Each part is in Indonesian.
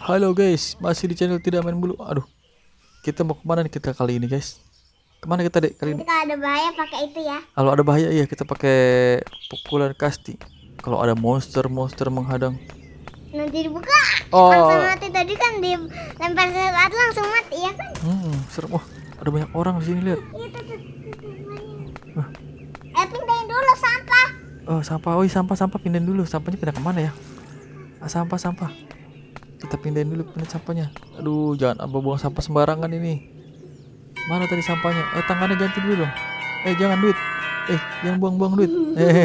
Halo guys, masih di channel tidak main bulu. Aduh, kita mau kemana nih kita kali ini guys? Kemana kita dek kali ini? Nanti kalau ada bahaya pakai itu ya. Kalau ada bahaya iya kita pakai pukulan kasti. Kalau ada monster menghadang. Nanti dibuka. Oh. Langsung mati tadi kan dilempar sesaat langsung mati ya kan? Serem. Wah, ada banyak orang di sini lihat. Iya tuh. Pindahin dulu sampah. Oh sampah, sampah pindahin dulu. Sampahnya pindah kemana ya? Sampah. Kita pindahin dulu sampahnya. Aduh, jangan buang sampah sembarangan ini. Mana tadi sampahnya? Tangannya ganti dulu dong. Jangan duit. Jangan buang-buang duit.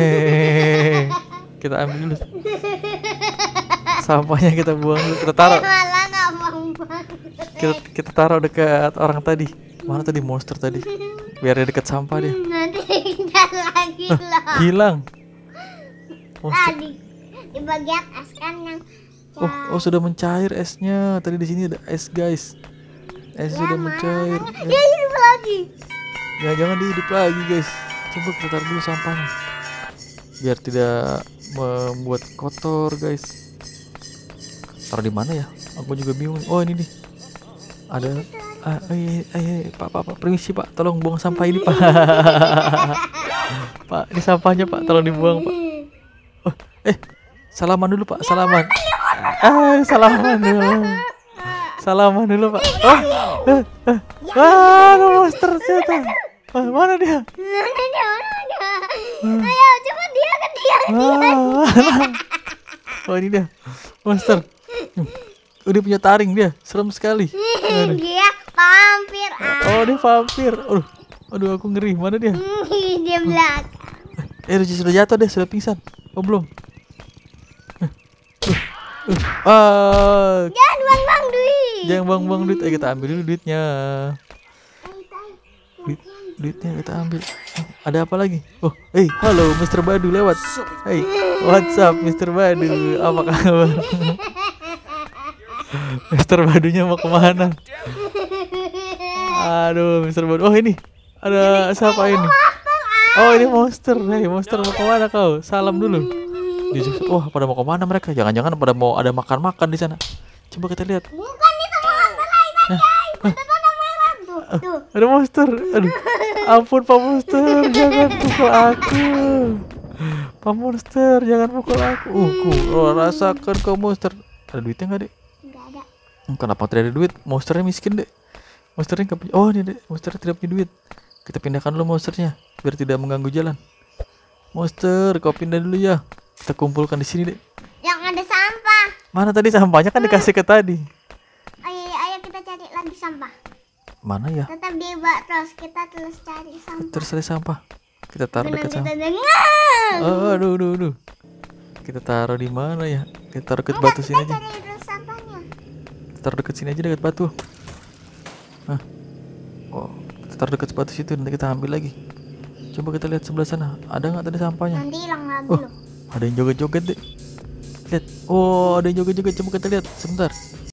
Kita ambil dulu. Sampahnya kita buang dulu. Kita taruh. Malah nggak buang-buang. Kita taruh dekat orang tadi. Mana tadi monster tadi? Biar dia dekat sampah dia. Nanti dikejar lagi loh. Hilang. Monster. Di bagian es kan yang Oh sudah mencair esnya. Tadi di sini ada es guys. Es sudah mencair. Dia hidup lagi. Ya jangan dihidup lagi guys. Coba kita taruh dulu sampahnya. Biar tidak membuat kotor guys. Taruh di mana ya? Aku juga bingung. Oh ini nih. Ada. Pak, permisi pak. Tolong buang sampah ini pak. Pak, ini sampahnya pak. Tolong dibuang pak. Salaman dulu pak. Salaman. Salaman dulu pak. Ada monster ternyata. Mana dia? Ayo coba dia ke dia. Oh ini dia monster. Udah punya taring dia. Serem sekali. Dia vampir. Oh dia vampir. Aduh aku ngeri. Mana dia? Dia belakang. Sudah jatuh deh. Sudah pingsan. Oh belum. Jangan buang-buang duit. Jangan buang-buang duit. Kita ambil dulu duitnya. Duitnya kita ambil. Ada apa lagi? Halo Mr. Badu lewat. What's up Mr. Badu? Apa kabar? Mr. Badunya mau kemana? Aduh Mr. Badu. Ini ada siapa ini? Ini monster. Monster mau kemana kau? Salam dulu. Pada mau kemana mereka? Jangan-jangan pada mau ada makan-makan di sana. Coba kita lihat. Bukan itu monster lain tadi guys. Ada merah tuh. Ada monster. Aduh. Ampun Pak Monster, jangan pukul aku. Pak Monster, jangan pukul aku. Rasakan kau monster. Ada duitnya nggak dek? Nggak ada. Kenapa tidak ada duit? Monsternya miskin dek. Monsternya nggak punya. Oh ini dek, monsternya tidak punya duit. Kita pindahkan dulu monsternya biar tidak mengganggu jalan. Monster, kau pindah dulu ya. Kita kumpulkan di sini dek. Yang ada sampah. Mana tadi sampahnya kan dikasih ke tadi. Ayo kita cari lagi sampah. Mana ya? Tetap di bak terus kita terus cari sampah. Terus ada sampah. Kita taruh dekat sampah. Aduh. Kita taruh di mana ya? Kita taruh dekat batu sini aja. Cari terus sampahnya. Kita taruh dekat sini aja dekat batu. Kita taruh dekat batu situ nanti kita ambil lagi. Coba kita lihat sebelah sana. Ada nggak tadi sampahnya? Nanti hilang lagi loh. Ada yang joget-joget deh. Lihat. Ada yang joget-joget. Coba kita lihat sebentar.